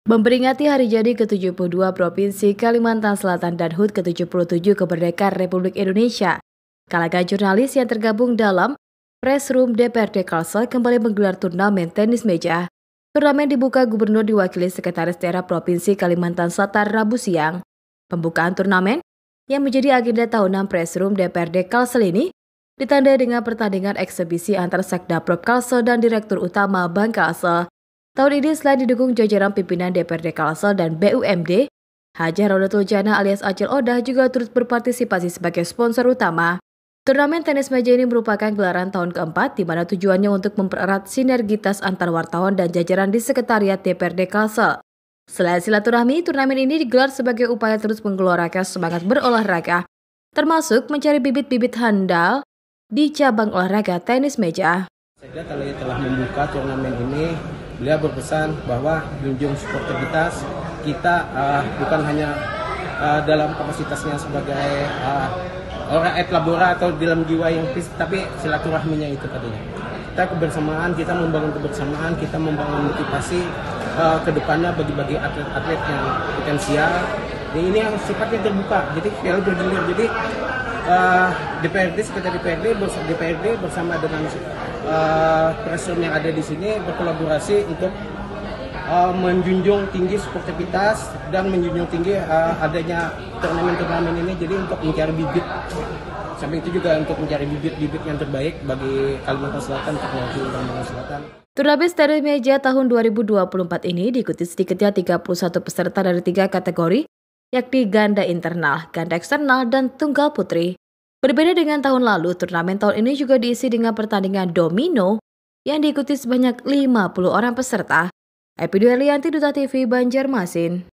Memperingati hari jadi ke-72 Provinsi Kalimantan Selatan dan HUT ke-77 Kemerdekaan Republik Indonesia, kalangan jurnalis yang tergabung dalam Press Room DPRD Kalsel kembali menggelar turnamen tenis meja. Turnamen dibuka Gubernur diwakili Sekretaris Daerah Provinsi Kalimantan Selatan Rabu siang. Pembukaan turnamen yang menjadi agenda tahunan Press Room DPRD Kalsel ini ditandai dengan pertandingan eksebisi antar Sekdaprop Kalsel dan Direktur Utama Bank Kalsel. Tahun ini selain didukung jajaran pimpinan DPRD Kalsel dan BUMD, Haji Raudatul Jannah alias Acil Odah juga turut berpartisipasi sebagai sponsor utama. Turnamen tenis meja ini merupakan gelaran tahun keempat di mana tujuannya untuk mempererat sinergitas antar wartawan dan jajaran di Sekretariat DPRD Kalsel. Selain silaturahmi, turnamen ini digelar sebagai upaya terus menggelorakan semangat berolahraga, termasuk mencari bibit-bibit handal di cabang olahraga tenis meja. Saya kalau telah membuka turnamen ini, beliau berpesan bahwa junjung sportivitas kita bukan hanya dalam kapasitasnya sebagai orang labora atau dalam jiwa yang fisik, tapi silaturahminya itu tadinya. Kita kebersamaan, kita membangun kebersamaan, kita membangun motivasi ke depannya bagi atlet-atlet yang potensial. Dan ini yang sifatnya terbuka, jadi selalu bergilir. Jadi DPRD, sekitar DPRD bersama dengan press room yang ada di sini berkolaborasi untuk menjunjung tinggi sportivitas dan menjunjung tinggi adanya turnamen-turnamen ini, jadi untuk mencari bibit. Sampai itu juga untuk mencari bibit-bibit yang terbaik bagi Kalimantan Selatan, untuk mewakili Kalimantan Selatan. Turnamen tenis meja tahun 2024 ini diikuti sedikitnya 31 peserta dari 3 kategori, yakni ganda internal, ganda eksternal, dan tunggal putri. Berbeda dengan tahun lalu, turnamen tahun ini juga diisi dengan pertandingan domino yang diikuti sebanyak 50 orang peserta. Epi Duerlianti, Duta TV, Banjarmasin.